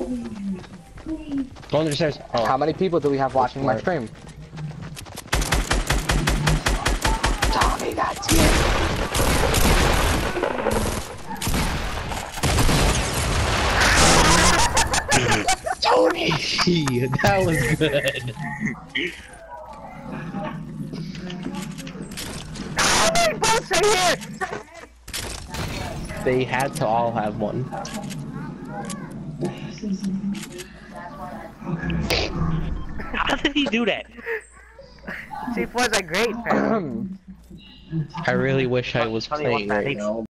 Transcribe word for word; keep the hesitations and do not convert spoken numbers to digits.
Go under the stairs. Oh. How many people do we have watching my stream? Tommy, that's it. Tony, that was good. They had to all have one. How did he do that? Chief was a great fan. I really wish I was playing right now.